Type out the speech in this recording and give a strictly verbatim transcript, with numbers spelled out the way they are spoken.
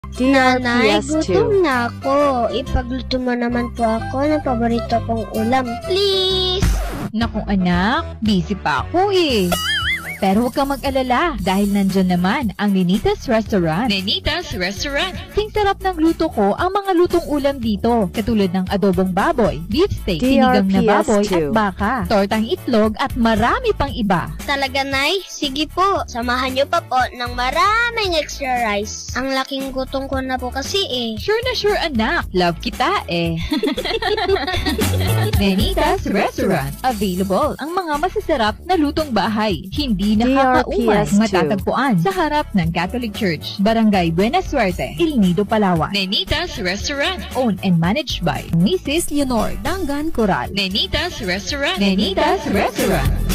Nanay, D R P S two. gutom na ako. Ipagluto mo naman po ako ng paborito kong ulam. Please! Naku anak, busy pa ako eh. Pero huwag kang mag-alala dahil nandyan naman ang Nenitas Restaurant. Nenitas Restaurant. Sing sarap ng luto ko ang mga lutong ulam dito. Katulad ng adobong baboy, beef steak, D R sinigang na P S baboy at two. baka, tortang itlog at marami pang iba. Talaga, Nay? Sige po. Samahan niyo pa po ng maraming extra rice. Ang laking gutom ko na po kasi eh. Sure na sure anak, love kita eh. Nenitas Restaurant. Available ang mga masasarap na lutong bahay. Hindi nakakaumay. D R P S two. Matatagpuan sa harap ng Catholic Church, Barangay Buena Suerte, El Nido, Palawan. Nenitas Restaurant. Owned and managed by Missus Leonor Dangan Coral. Nenitas Restaurant. Nenitas Restaurant.